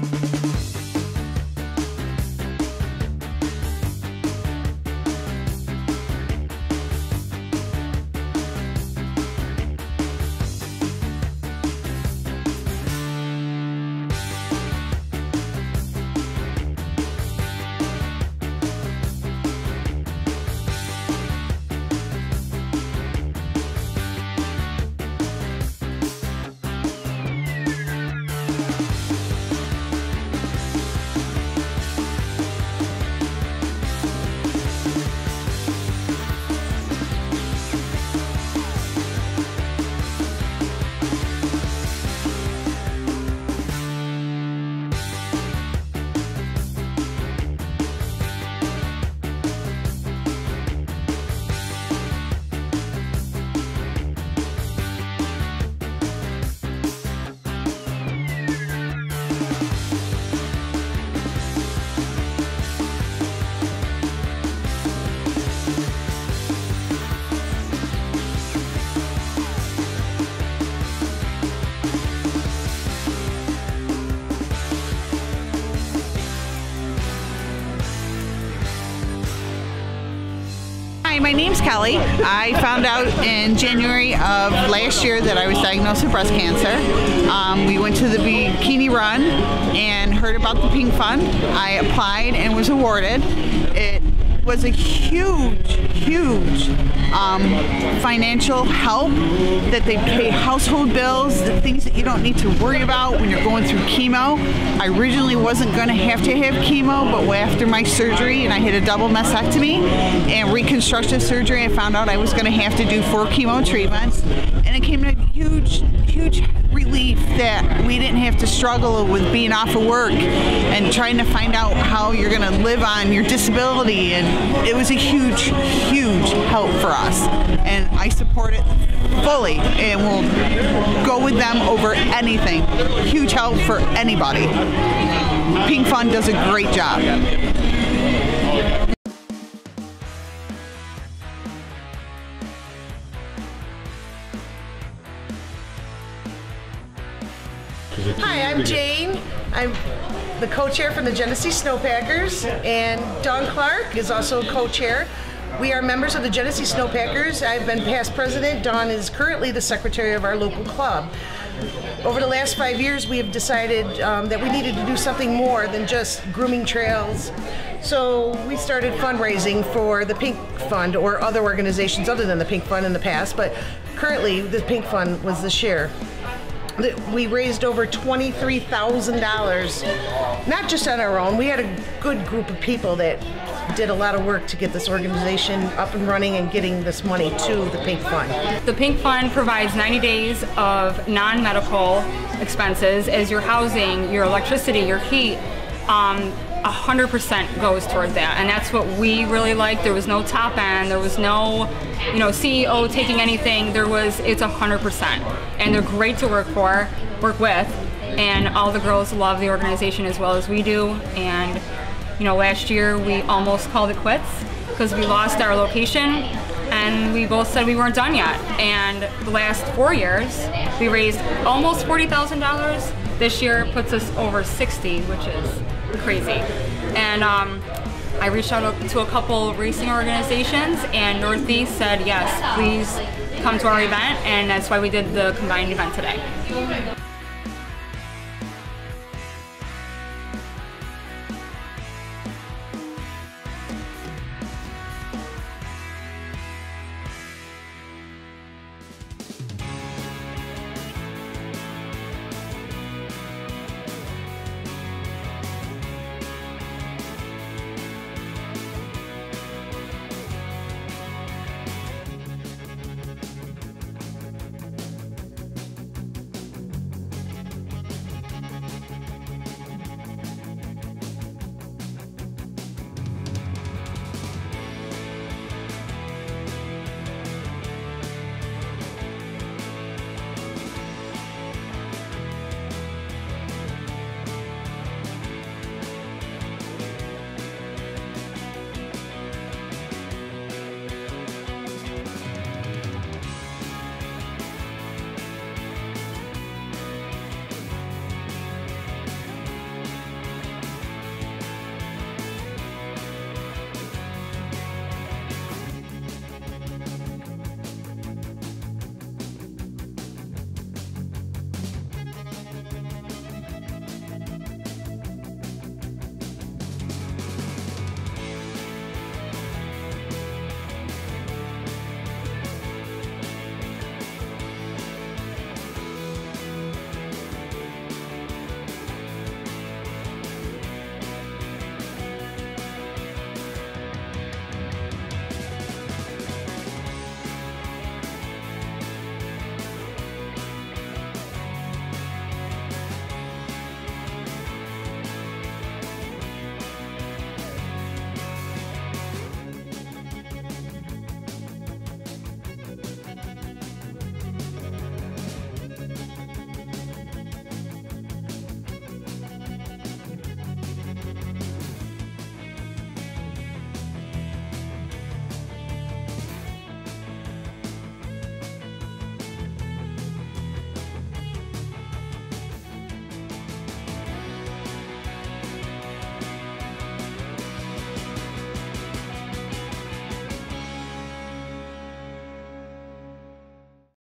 Hi, my name's Kelly. I found out in January of last year that I was diagnosed with breast cancer. We went to the Bikini Run and heard about the Pink Fund. I applied and was awarded. It was a huge financial help that they pay household bills, the things that you don't need to worry about when you're going through chemo. I originally wasn't going to have chemo, but after my surgery, and I had a double mastectomy and reconstructive surgery, I found out I was going to have to do 4 chemo treatments, and it came to a huge relief that we didn't have to struggle with being off of work and trying to find out how you're going to live on your disability, and it was a huge help for us, and I support it fully and will go with them over anything. Huge help for anybody. Pink Fund does a great job. Hi, I'm Jane. I'm the co-chair from the Genesee Snowpackers, and Dawn Clark is also co-chair. We are members of the Genesee Snowpackers. I've been past president. Dawn is currently the secretary of our local club. Over the last 5 years, we have decided that we needed to do something more than just grooming trails. So we started fundraising for the Pink Fund or other organizations other than the Pink Fund in the past, but currently the Pink Fund was this year. We raised over $23,000, not just on our own. We had a good group of people that did a lot of work to get this organization up and running and getting this money to the Pink Fund. The Pink Fund provides 90 days of non-medical expenses as your housing, your electricity, your heat. 100% goes towards that, and that's what we really like. There was no top end, there was no, CEO taking anything. It's 100%, and they're great to work with, and all the girls love the organization as well as we do. And last year we almost called it quits because we lost our location, and we both said we weren't done yet. And the last 4 years we raised almost $40,000. This year puts us over 60, which is crazy. And I reached out to a couple racing organizations, and Northeast said yes, please come to our event, and that's why we did the combined event today.